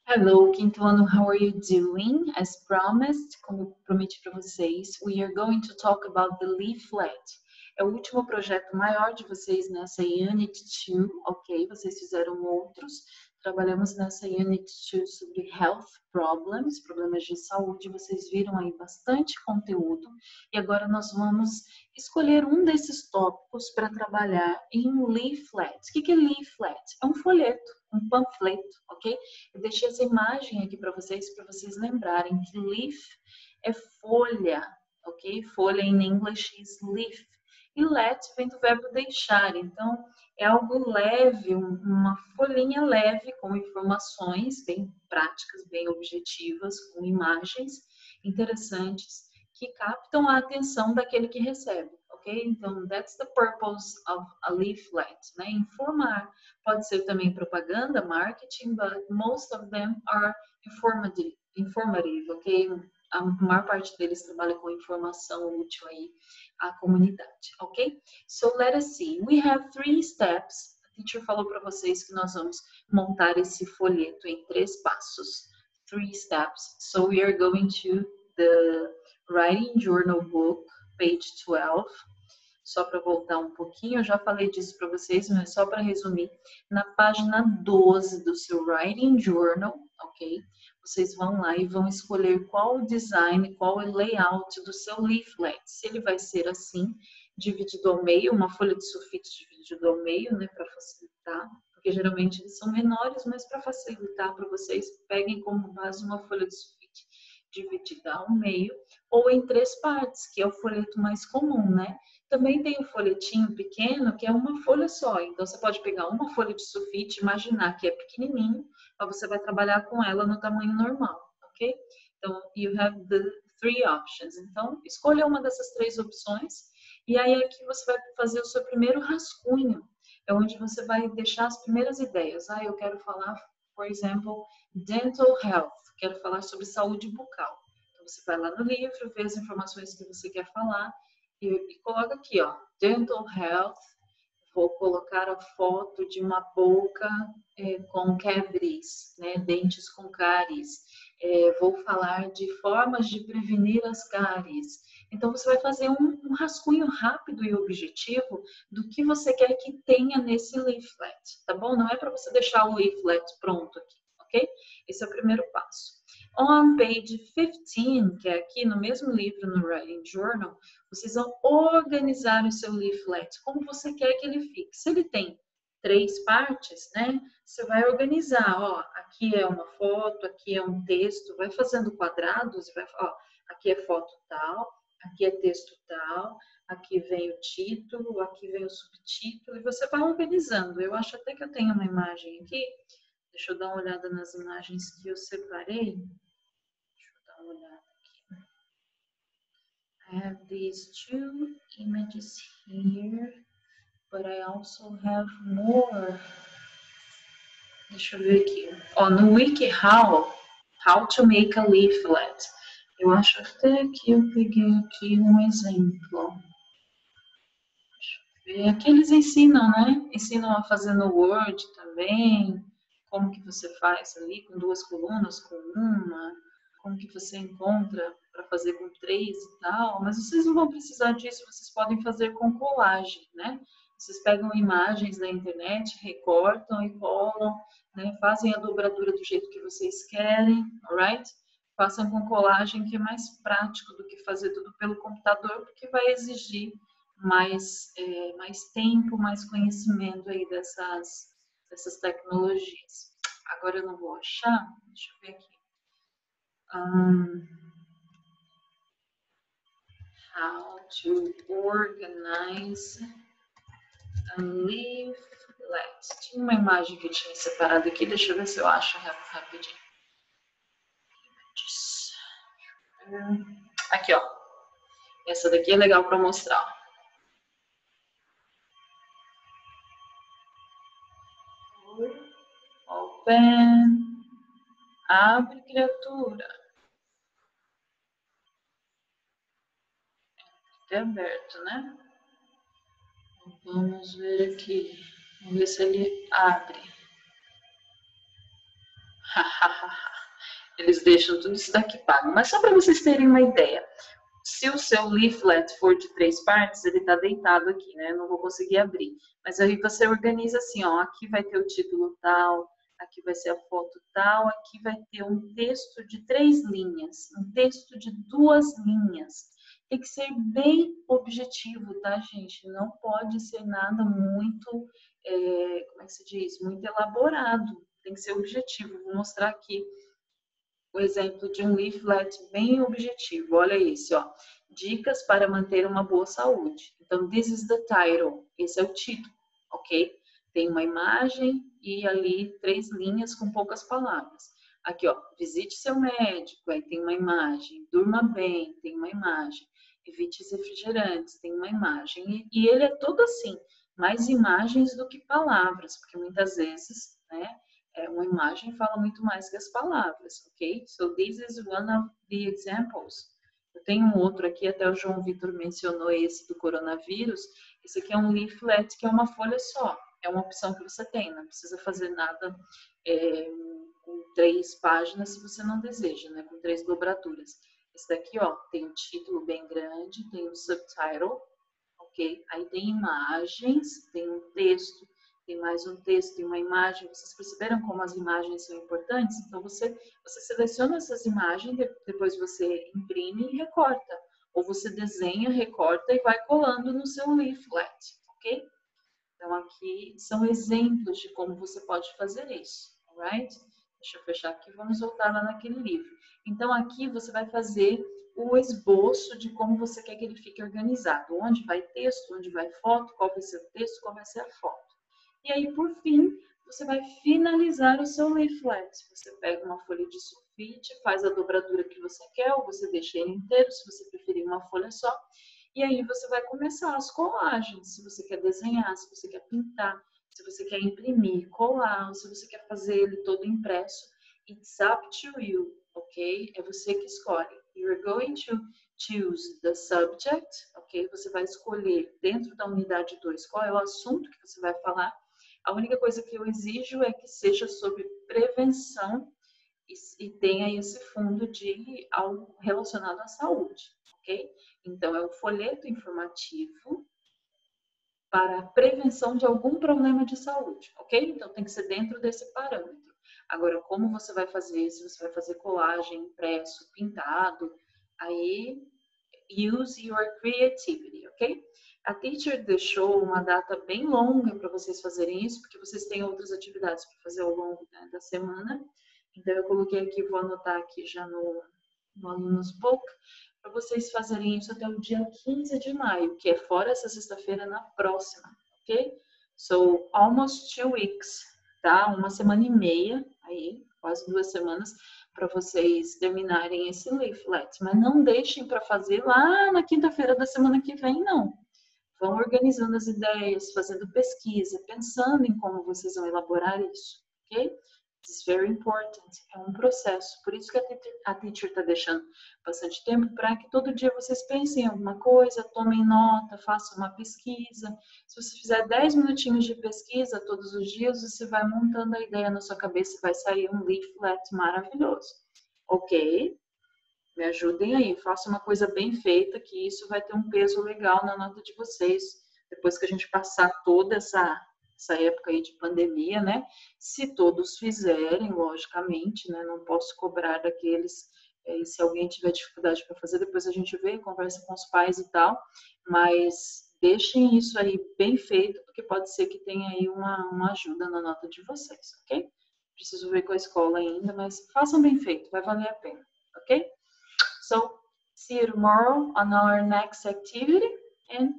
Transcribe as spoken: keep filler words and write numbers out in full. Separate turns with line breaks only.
Hello, quinto ano, how are you doing? As promised, como eu prometi para vocês, we are going to talk about the leaflet. É o último projeto maior de vocês nessa Unit dois, ok? Vocês fizeram outros. Trabalhamos nessa Unit dois sobre health problems, problemas de saúde. Vocês viram aí bastante conteúdo. E agora nós vamos escolher um desses tópicos para trabalhar em um leaflet. O que é leaflet? É um folheto, um panfleto, ok? Eu deixei essa imagem aqui para vocês, para vocês lembrarem que leaf é folha, ok? Folha em inglês is leaf. E let vem do verbo deixar, então é algo leve, uma folhinha leve com informações bem práticas, bem objetivas, com imagens interessantes que captam a atenção daquele que recebe, ok? Então, that's the purpose of a leaflet, né? Informar. Pode ser também propaganda, marketing, but most of them are informative, informative, ok? A maior parte deles trabalha com informação útil aí à comunidade, ok? So let us see. We have three steps. A teacher falou para vocês que nós vamos montar esse folheto em três passos. Three steps. So we are going to the Writing Journal book, page twelve. Só para voltar um pouquinho, eu já falei disso para vocês, mas só para resumir, na página doze do seu Writing Journal, ok? Vocês vão lá e vão escolher qual o design, qual o layout do seu leaflet. Se ele vai ser assim, dividido ao meio, uma folha de sulfite dividido ao meio, né, para facilitar, porque geralmente eles são menores, mas para facilitar para vocês, peguem como base uma folha de sulfite dividida ao meio, ou em três partes, que é o folheto mais comum, né? Também tem o folhetinho pequeno, que é uma folha só. Então, você pode pegar uma folha de sulfite, imaginar que é pequenininho, mas você vai trabalhar com ela no tamanho normal, ok? Então, you have the three options. Então, escolha uma dessas três opções. E aí, aqui você vai fazer o seu primeiro rascunho. É onde você vai deixar as primeiras ideias. Ah, eu quero falar, por exemplo, dental health. Quero falar sobre saúde bucal. Então, você vai lá no livro, vê as informações que você quer falar, E, e coloca aqui, ó, dental health. Vou colocar a foto de uma boca é, com cavities, né, dentes com cáries. É, vou falar de formas de prevenir as cáries. Então, você vai fazer um, um rascunho rápido e objetivo do que você quer que tenha nesse leaflet, tá bom? Não é para você deixar o leaflet pronto aqui, ok? Esse é o primeiro passo. On page fifteen, que é aqui no mesmo livro, no Writing Journal, vocês vão organizar o seu leaflet como você quer que ele fique. Se ele tem três partes, né? Você vai organizar, ó, aqui é uma foto, aqui é um texto, vai fazendo quadrados, vai, ó, aqui é foto tal, aqui é texto tal, aqui vem o título, aqui vem o subtítulo, e você vai organizando. Eu acho até que eu tenho uma imagem aqui, deixa eu dar uma olhada nas imagens que eu separei. Deixa eu dar uma olhada aqui. I have these two images here, but I also have more. Deixa eu ver aqui. Ó, no WikiHow, How to Make a Leaflet. Eu acho até que eu peguei aqui um exemplo. Deixa eu ver. Aqui eles ensinam, né? Ensinam a fazer no Word também. Como que você faz ali com duas colunas, com uma. Como que você encontra para fazer com três e tal. Mas vocês não vão precisar disso. Vocês podem fazer com colagem, né? Vocês pegam imagens da internet, recortam e colam, né? Fazem a dobradura do jeito que vocês querem, alright? Façam com colagem, que é mais prático do que fazer tudo pelo computador, porque vai exigir mais, é, mais tempo, mais conhecimento aí dessas, dessas tecnologias. Agora eu não vou achar, deixa eu ver aqui. Um, how to organize a leaflet. Tinha uma imagem que eu tinha separado aqui, deixa eu ver se eu acho rapidinho. Aqui, ó. Essa daqui é legal para mostrar. Open. Abre, criatura. É aberto, né? Vamos ver aqui. Vamos ver se ele abre. Eles deixam tudo isso daqui pago. Mas só para vocês terem uma ideia. Se o seu leaflet for de três partes, ele está deitado aqui, né? Eu não vou conseguir abrir. Mas aí você organiza assim, ó. Aqui vai ter o título tal, aqui vai ser a foto tal, aqui vai ter um texto de três linhas, um texto de duas linhas. Tem que ser bem objetivo, tá, gente? Não pode ser nada muito, é, como é que se diz? Muito elaborado. Tem que ser objetivo. Vou mostrar aqui o exemplo de um leaflet bem objetivo. Olha isso, ó. Dicas para manter uma boa saúde. Então, this is the title. Esse é o título, ok? Tem uma imagem e ali três linhas com poucas palavras. Aqui, ó, visite seu médico, aí tem uma imagem. Durma bem, tem uma imagem. Evite os refrigerantes, tem uma imagem. E, e ele é todo assim, mais imagens do que palavras, porque muitas vezes, né? É, uma imagem fala muito mais que as palavras, ok? So this is one of the examples. Eu tenho um outro aqui, até o João Vitor mencionou esse do coronavírus. Esse aqui é um leaflet que é uma folha só. É uma opção que você tem, não precisa fazer nada é, com três páginas se você não deseja, né? Com três dobraduras. Esse daqui, ó, tem um título bem grande, tem um subtitle, ok? Aí tem imagens, tem um texto, tem mais um texto, tem uma imagem. Vocês perceberam como as imagens são importantes? Então, você, você seleciona essas imagens, depois você imprime e recorta. Ou você desenha, recorta e vai colando no seu leaflet, ok? Então, aqui são exemplos de como você pode fazer isso, alright? Deixa eu fechar aqui, vamos voltar lá naquele livro. Então, aqui você vai fazer o esboço de como você quer que ele fique organizado. Onde vai texto, onde vai foto, qual vai ser o texto, qual vai ser a foto. E aí, por fim, você vai finalizar o seu leaflet. Você pega uma folha de sulfite, faz a dobradura que você quer, ou você deixa ele inteiro, se você preferir uma folha só. E aí você vai começar as colagens, se você quer desenhar, se você quer pintar, se você quer imprimir, colar, ou se você quer fazer ele todo impresso. It's up to you, ok? É você que escolhe. You're going to choose the subject, ok? Você vai escolher dentro da unidade dois qual é o assunto que você vai falar. A única coisa que eu exijo é que seja sobre prevenção e, e tenha esse fundo de algo relacionado à saúde, ok? Então, é um folheto informativo para a prevenção de algum problema de saúde, ok? Então, tem que ser dentro desse parâmetro. Agora, como você vai fazer? Se você vai fazer colagem, impresso, pintado, aí use your creativity, ok? A teacher deixou uma data bem longa para vocês fazerem isso, porque vocês têm outras atividades para fazer ao longo, né, da semana. Então, eu coloquei aqui, vou anotar aqui já no, no Alunos Book, para vocês fazerem isso até o dia quinze de maio, que é fora essa sexta-feira, na próxima, ok? So, almost two weeks, tá? Uma semana e meia, aí, quase duas semanas, para vocês terminarem esse leaflet. Mas não deixem para fazer lá na quinta-feira da semana que vem, não. Vão organizando as ideias, fazendo pesquisa, pensando em como vocês vão elaborar isso, ok? It's very important. É um processo. Por isso que a teacher está deixando bastante tempo para que todo dia vocês pensem em alguma coisa, tomem nota, façam uma pesquisa. Se você fizer dez minutinhos de pesquisa todos os dias, você vai montando a ideia na sua cabeça e vai sair um leaflet maravilhoso. Ok? Me ajudem aí, façam uma coisa bem feita, que isso vai ter um peso legal na nota de vocês, depois que a gente passar toda essa, essa época aí de pandemia, né? Se todos fizerem, logicamente, né? Não posso cobrar daqueles, é, se alguém tiver dificuldade para fazer, depois a gente vê, conversa com os pais e tal, mas deixem isso aí bem feito, porque pode ser que tenha aí uma, uma ajuda na nota de vocês, ok? Preciso ver com a escola ainda, mas façam bem feito, vai valer a pena, ok? So, see you tomorrow on our next activity and